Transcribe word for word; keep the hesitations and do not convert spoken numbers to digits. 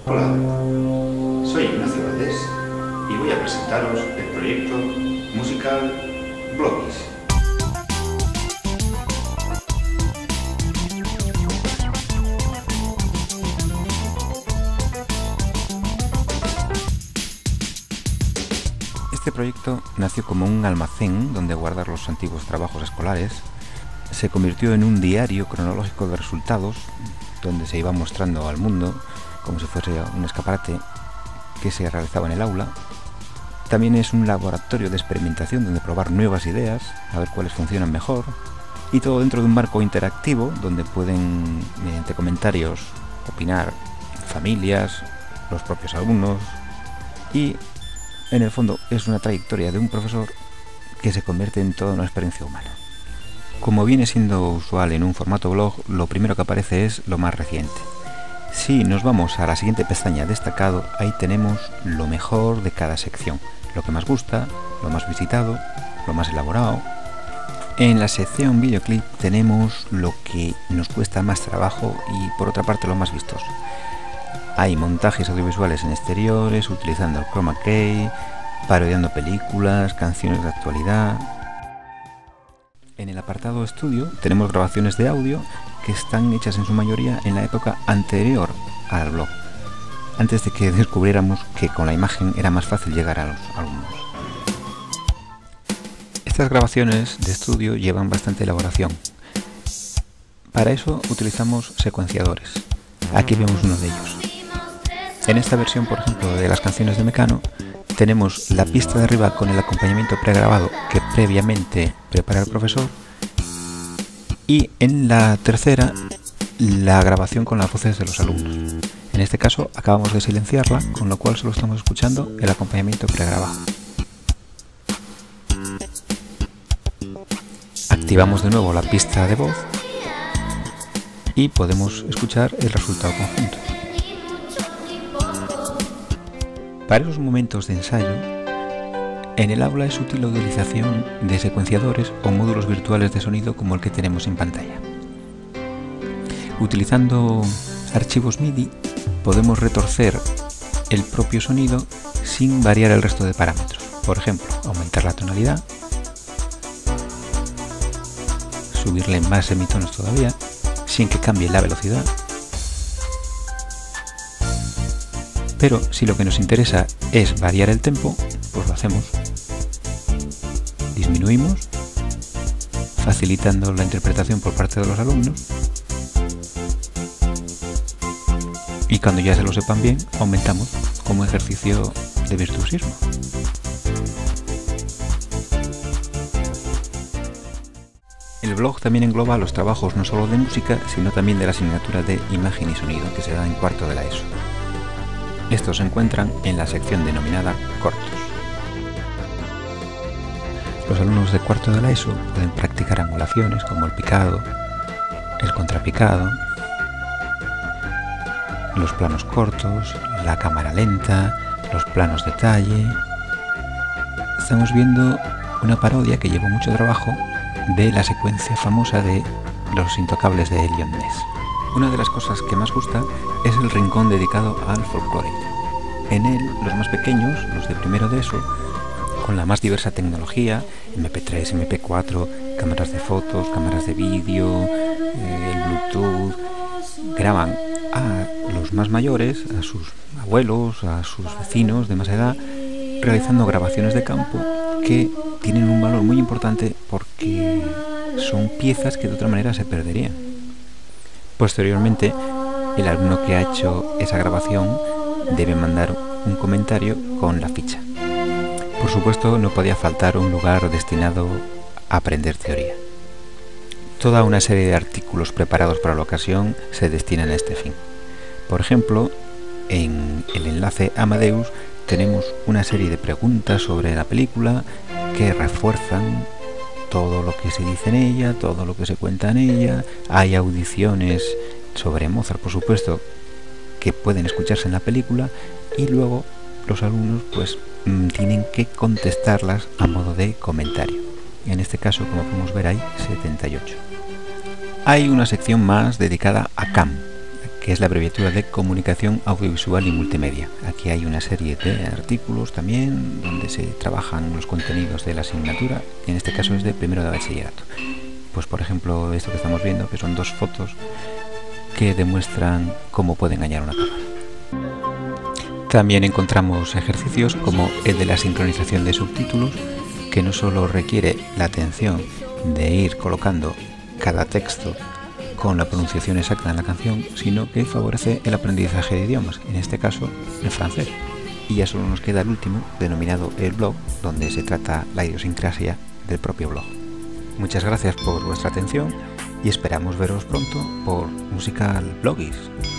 Hola, soy Ignacio Valdés y voy a presentaros el proyecto musical Blogis. Este proyecto nació como un almacén donde guardar los antiguos trabajos escolares, se convirtió en un diario cronológico de resultados donde se iba mostrando al mundo como si fuese un escaparate que se realizaba en el aula. También es un laboratorio de experimentación donde probar nuevas ideas, a ver cuáles funcionan mejor, y todo dentro de un marco interactivo donde pueden, mediante comentarios, opinar familias, los propios alumnos, y en el fondo es una trayectoria de un profesor que se convierte en toda una experiencia humana. Como viene siendo usual en un formato blog, lo primero que aparece es lo más reciente. Si nos vamos a la siguiente pestaña destacado, ahí tenemos lo mejor de cada sección, lo que más gusta, lo más visitado, lo más elaborado. En la sección videoclip tenemos lo que nos cuesta más trabajo y por otra parte lo más vistoso. Hay montajes audiovisuales en exteriores, utilizando el chroma key, parodiando películas, canciones de actualidad. En el apartado estudio tenemos grabaciones de audio que están hechas en su mayoría en la época anterior al blog, antes de que descubriéramos que con la imagen era más fácil llegar a los alumnos. Estas grabaciones de estudio llevan bastante elaboración. Para eso utilizamos secuenciadores. Aquí vemos uno de ellos. En esta versión, por ejemplo, de las canciones de Mecano, tenemos la pista de arriba con el acompañamiento pregrabado que previamente prepara el profesor, y en la tercera la grabación con las voces de los alumnos. En este caso acabamos de silenciarla, con lo cual solo estamos escuchando el acompañamiento pregrabado. Activamos de nuevo la pista de voz y podemos escuchar el resultado conjunto. Para esos momentos de ensayo, en el aula es útil la utilización de secuenciadores o módulos virtuales de sonido como el que tenemos en pantalla. Utilizando archivos MIDI podemos retorcer el propio sonido sin variar el resto de parámetros. Por ejemplo, aumentar la tonalidad, subirle más semitonos todavía, sin que cambie la velocidad. Pero si lo que nos interesa es variar el tempo, pues lo hacemos. Disminuimos, facilitando la interpretación por parte de los alumnos. Y cuando ya se lo sepan bien, aumentamos como ejercicio de virtuosismo. El blog también engloba los trabajos no solo de música, sino también de la asignatura de imagen y sonido que se da en cuarto de la ESO. Estos se encuentran en la sección denominada cortos. Los alumnos de cuarto de la ESO pueden practicar angulaciones como el picado, el contrapicado, los planos cortos, la cámara lenta, los planos detalle. Estamos viendo una parodia que llevó mucho trabajo de la secuencia famosa de Los Intocables de Eliot Ness. Una de las cosas que más gusta es el rincón dedicado al folclore. En él, los más pequeños, los de primero de ESO, con la más diversa tecnología, eme pe tres, eme pe cuatro, cámaras de fotos, cámaras de vídeo, eh, el Bluetooth, graban a los más mayores, a sus abuelos, a sus vecinos de más edad, realizando grabaciones de campo que tienen un valor muy importante porque son piezas que de otra manera se perderían. Posteriormente, el alumno que ha hecho esa grabación debe mandar un comentario con la ficha. Por supuesto, no podía faltar un lugar destinado a aprender teoría. Toda una serie de artículos preparados para la ocasión se destinan a este fin. Por ejemplo, en el enlace Amadeus tenemos una serie de preguntas sobre la película que refuerzan todo lo que se dice en ella, todo lo que se cuenta en ella. Hay audiciones sobre Mozart, por supuesto, que pueden escucharse en la película, y luego los alumnos pues mmm, tienen que contestarlas a modo de comentario. En este caso, como podemos ver, hay setenta y ocho. Hay una sección más dedicada a C A M, que es la abreviatura de Comunicación Audiovisual y Multimedia. Aquí hay una serie de artículos también donde se trabajan los contenidos de la asignatura, y en este caso es de primero de bachillerato. Pues por ejemplo esto que estamos viendo, que son dos fotos que demuestran cómo puede engañar una cámara. También encontramos ejercicios como el de la sincronización de subtítulos, que no solo requiere la atención de ir colocando cada texto con la pronunciación exacta en la canción, sino que favorece el aprendizaje de idiomas, en este caso el francés. Y ya solo nos queda el último, denominado el blog, donde se trata la idiosincrasia del propio blog. Muchas gracias por vuestra atención y esperamos veros pronto por Musical Bloggies.